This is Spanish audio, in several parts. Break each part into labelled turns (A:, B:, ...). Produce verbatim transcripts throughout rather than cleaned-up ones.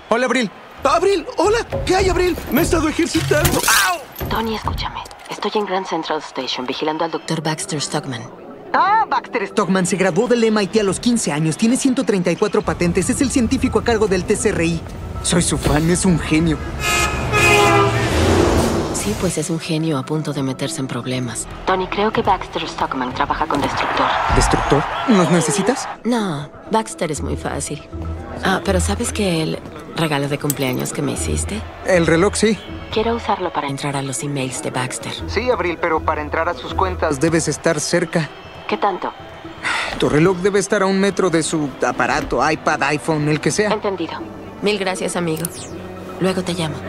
A: Hola, Abril.
B: ¡Abril! ¡Hola! ¿Qué hay, Abril? Me he estado ejercitando. ¡Au!
C: Tony, escúchame. Estoy en Grand Central Station vigilando al doctor Baxter Stockman.
D: Ah, Baxter Stockman se graduó del M I T a los quince años. Tiene ciento treinta y cuatro patentes. Es el científico a cargo del T C R I. Soy su fan, es un genio.
C: Sí, pues es un genio a punto de meterse en problemas. Tony, creo que Baxter Stockman trabaja con Destructor.
D: ¿Destructor? ¿Nos necesitas?
C: No, Baxter es muy fácil. Ah, pero ¿sabes que el regalo de cumpleaños que me hiciste?
D: El reloj, sí.
C: Quiero usarlo para entrar a los emails de Baxter.
D: Sí, Abril, pero para entrar a sus cuentas debes estar cerca.
C: ¿Qué tanto?
D: Tu reloj debe estar a un metro de su aparato, iPad, iPhone, el que sea.
C: Entendido. Mil gracias, amigo. Luego te llamo.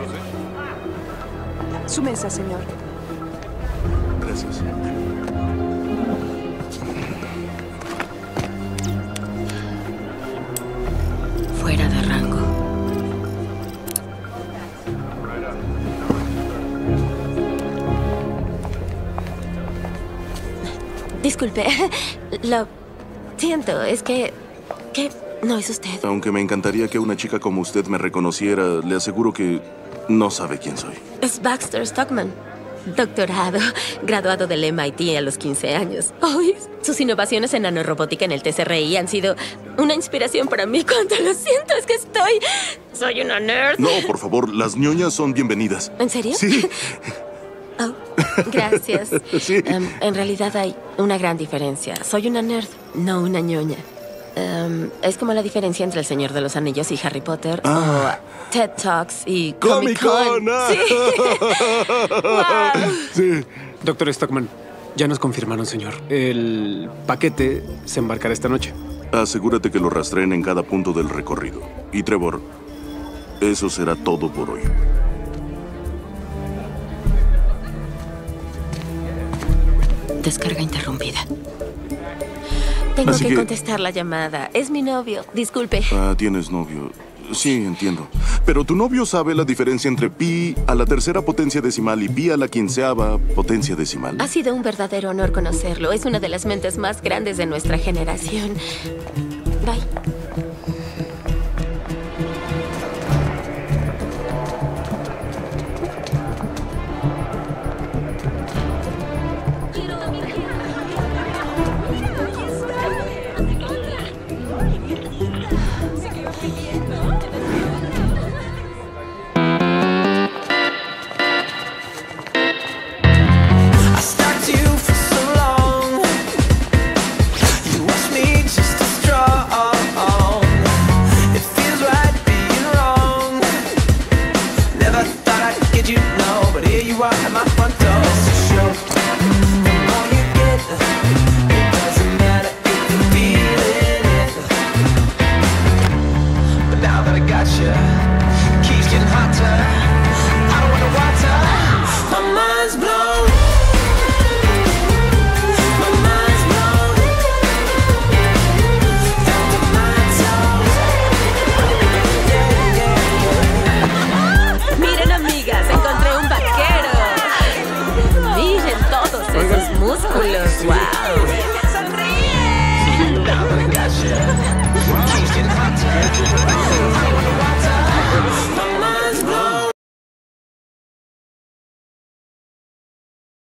E: Su mesa, señor.
B: Gracias.
C: Fuera de rango. Disculpe, lo siento, es que... ¿Qué? No es usted.
B: Aunque me encantaría que una chica como usted me reconociera, le aseguro que no sabe quién soy.
C: Es Baxter Stockman. Doctorado, graduado del M I T a los quince años. Ay, sus innovaciones en nanorobótica en el T C R I han sido una inspiración para mí. Cuánto lo siento, es que estoy... Soy una nerd.
B: No, por favor, las ñoñas son bienvenidas.
C: ¿En serio?
B: Sí.
C: Oh, gracias.
B: Sí.
C: Um, en realidad hay una gran diferencia. Soy una nerd, no una ñoña. Um, es como la diferencia entre El Señor de los Anillos y Harry Potter,
B: Ah.
C: o TED Talks y
B: Comic-Con.
C: Comic-Con. Sí. Wow.
B: Sí.
A: Doctor Stockman, ya nos confirmaron, señor. El paquete se embarcará esta noche.
B: Asegúrate que lo rastreen en cada punto del recorrido. Y Trevor, eso será todo por hoy.
C: Descarga interrumpida. Tengo
B: Así
C: que,
B: que-
C: contestar la llamada. Es mi novio. Disculpe.
B: Ah, tienes novio. Sí, entiendo. Pero tu novio sabe la diferencia entre pi a la tercera potencia decimal y pi a la quinceava potencia decimal.
C: Ha sido un verdadero honor conocerlo. Es una de las mentes más grandes de nuestra generación. Bye.
F: I stalked you for so long. You watched me just as strong. It feels right being wrong. Never thought I'd get you, no, but here you are at my front door. It's a show. The more you get, it doesn't matter if you're feeling it. But now that I got you, it keeps getting hotter. I don't wanna watch her. My mind's blown. My mind's blown. Down to my toes. Yeah, yeah, yeah.
C: Miren, amigas, encontré un vaquero. Miren todos esos músculos. Wow.